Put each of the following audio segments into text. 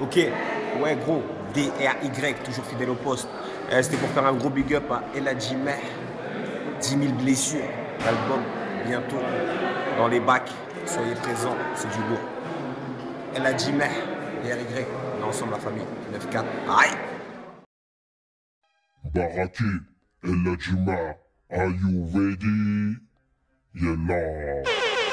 Ok, ouais gros, DRY, toujours fidèle au poste. C'était pour faire un gros big up à El Hadji Meh, 10 000 blessures, l'album bientôt dans les bacs, soyez présents, c'est du lourd. El Hadji Meh, DRY, on est ensemble la famille, 9-4, aïe. Baraki, El Hadji Meh, are you ready? Yeah, nah.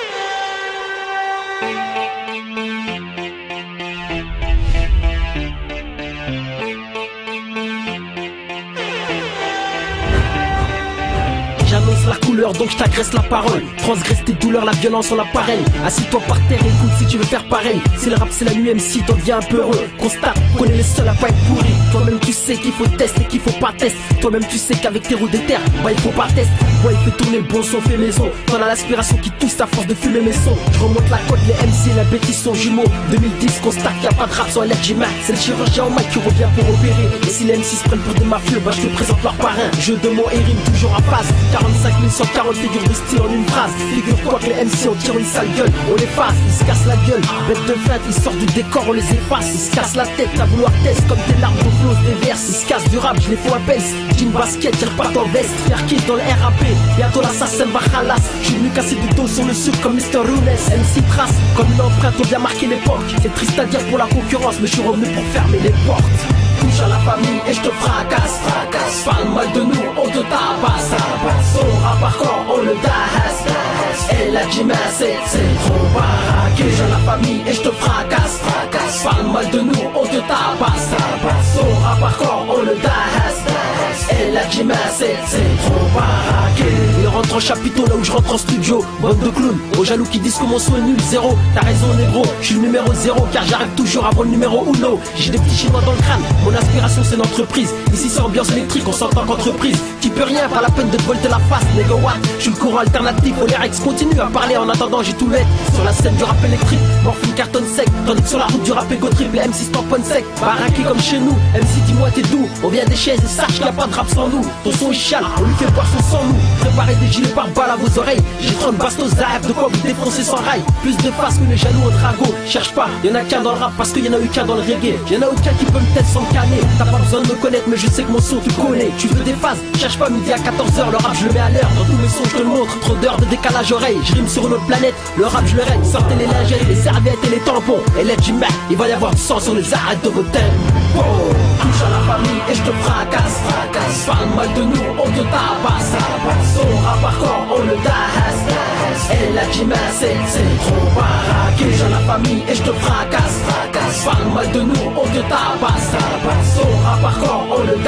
J'annonce la couleur donc je t'agresse la parole. Transgresse tes douleurs, la violence en l'appareil. Assis-toi par terre et écoute si tu veux faire pareil. Si le rap c'est la nuit, même si t'en deviens un peu heureux. Constate qu'on est les seuls à pas être pourris. Toi-même tu sais qu'il faut tester et qu'il faut pas tester. Toi-même tu sais qu'avec tes roues d'éther, bah il faut pas tester. Moi il fait tourner le bon son fait maison. T'en as l'aspiration qui tousse à force de fumer mes sons. Je remonte la côte, les MC et la bêtise sont jumeaux. 2010 constate qu'il y a pas de rap sur El Hadji Meh. C'est le chirurgien au mic qui revient pour opérer. Et si les MC se prennent pour des mafieux, bah je te présente leur parrain. Jeu de mots et rimes toujours à phase. 45 140 figures de style en une phrase. Figure-toi que les MC on tire une sale gueule. On les fasse, ils se cassent la gueule. Bête de feinte, ils sortent du décor, on les efface. Ils se cassent la tête à vouloir test comme des larmes d'eau close des verses. Ils se cassent du rap, je les fous à pèse. Jean basket, tire pas en veste. Faire kiff dans le RAP, bientôt l'assassin va khalas. Je suis venu casser du dos sur le sucre comme Mr. Runes. MC trace, comme une empreinte, on vient marquer l'époque. C'est triste à dire pour la concurrence, mais je suis revenu pour fermer les portes. Touche à la famille et je te fracasse. Parle mal de nous, on te tabasse. Son rap hardcore, on le dasse. El Hadji Meh, c'est trop baraqué. Touche à la famille et je te fracasse. Parle mal de nous, on te tabasse. Son rap hardcore, on le dasse. El Hadji Meh, c'est trop baraqué. Il rentre en chapiteau là où je rentre en studio. Bande de clowns, aux jaloux qui disent que mon son est nul, zéro. T'as raison négro, je suis le numéro 0 car j'arrive toujours avant le numéro 1. J'ai des petits chinois dans le crâne, mon aspiration c'est l'entreprise. Ici c'est ambiance électrique, on s'entend qu'entreprise. Tu peux rien, pas la peine de te volter la face, nigga what. Je suis le courant alternatif, Olerex continue à parler en attendant j'ai tout net. Sur la scène du rap électrique, morphine cartonne sec. Tandis que sur la route du rap égo triple, les MC tamponnent sec. Baraqué comme chez nous, MC dis-moi t'es doux. On vient des chaises et sache qu'il n'y a pas de rap sans nous. Ton son il chiale, on lui fait boire son sang nous. Préparez des gilets par balle à vos oreilles. J'ai 30 bastos d'AF, de quoi vous défoncer sans rail. Plus de face que les jaloux au drago. Cherche pas, y'en a qu'un dans le rap parce qu'il y en a eu qu'un dans le reggae. Y'en a aucun qui peut me tête sans me canner. T'as pas besoin de me connaître mais je sais que mon son tu connais. Tu veux des phases, cherche pas midi à 14h. Le rap je le mets à l'heure, dans tous mes sons je te le montre. Trop d'heures de décalage oreille, je rime sur une autre planète. Le rap je le règle, sortez les lingettes, les serviettes et les tampons. Et El Hadji Meh, il va y avoir du sang sur les arêtes de vos tempos. Touche à la famille et je te fracasse. Parle mal de nous, on te tabasse. Son rap hardcore, on le dasse. El Hadji Meh, c'est trop baraqué. Touche à la famille et je te fracasse. Parle mal de nous, on te tabasse. Son rap hardcore, on le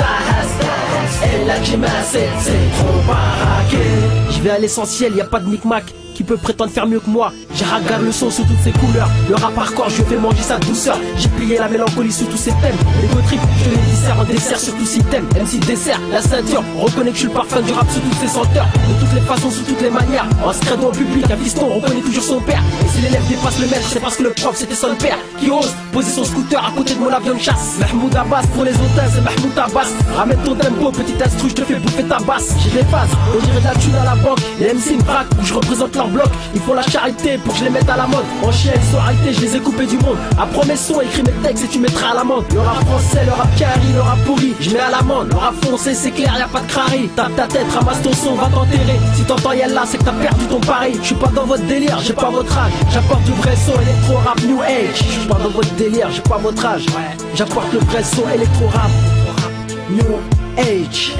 dasse. El Hadji Meh, c'est trop baraqué. Je vais à l'essentiel, y a pas de micmac qui peut prétendre faire mieux que moi. J'ai regardé le son sous toutes ses couleurs. Le rap hardcore, je fais manger sa douceur. J'ai plié la mélancolie sous tous ses thèmes. Les go trip, je les dissère en dessert sur tous ces thèmes. MC dessert, la ceinture, reconnaît que je suis le parfum du rap sous toutes ses senteurs. De toutes les façons, sous toutes les manières. En scredo en public, un fiston reconnaît toujours son père. Et si l'élève dépasse le maître, c'est parce que le prof c'était son père. Qui ose poser son scooter à côté de mon avion de chasse. Mahmoud Abbas pour les auteurs, c'est Mahmoud Abbas. Ramène ton tempo, petit instru, je te fais bouffer ta basse. J'ai des phases, on dirait de la thune à la banque. Les MC me braquent, où je représente leur bloc. Ils font la charité pour que je les mette à la mode. En chien, ils sont arrêtés, je les ai coupés du monde. Apprends mes sons, écris mes textes et tu mettras à l'amende. Le rap français, le rap carré, le rap pourri, je mets à l'amende. Le rap foncé, c'est clair, y a pas de crari. Tape ta tête, ramasse ton son, va t'enterrer. Si t'entends Yalla, c'est que t'as perdu ton pari. Je suis pas dans votre délire, j'ai pas votre âge. J'apporte du vrai son, électro rap new age. Je suis pas dans votre délire, j'ai pas votre âge. J'apporte le vrai son, électro rap new age.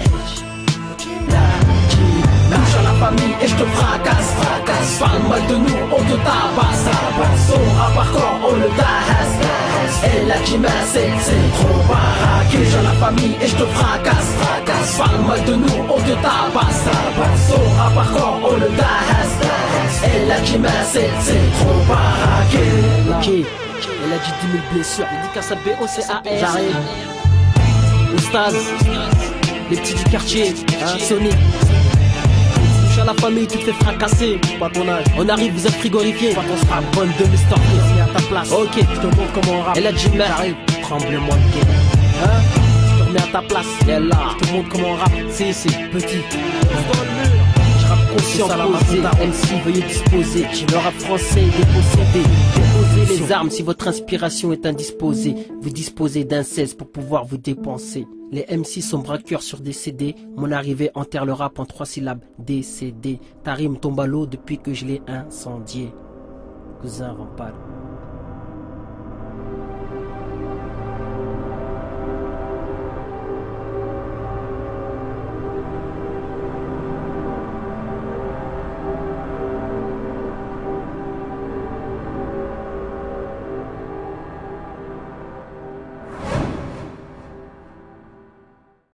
Touche à la famille et je te fracasse. Parle mal de nous, on te tabasse. Son rap hardcore, on le dasse. El Hadji Meh, c'est trop baraqué. Touche à la famille et je te fracasse. Parle mal de nous, on te tabasse. Son rap hardcore, on le dasse. El Hadji Meh, c'est trop baraqué. Ok, elle a dit 10 000 blessures. Dédicace à BOCAR. J'arrive. Oustaz, les petits du quartier, hein, Sonic. À la famille, tu te fais fracasser. Pas ton âge. On arrive, vous êtes frigorifiés. Pas ton strap. Bonne de Mr. Chris, à ta place. Ok, je te montre comment on rappe. El Hadji Meh, j'arrive. Tremblement de guerre. Hein? Je te remets à ta place. Et là, je te montre comment on rappe. C'est petit. Je rappe conscient, posé. MC, veuillez disposer. Le rap français est dépossédé. Gardez les armes si votre inspiration est indisposée. Vous disposez d'un 16 pour pouvoir vous dépenser. Les MC sont braqueurs sur des CD. Mon arrivée enterre le rap en 3 syllabes. Décédé. Ta rime tombe à l'eau depuis que je l'ai incendié. Cousin Rampal.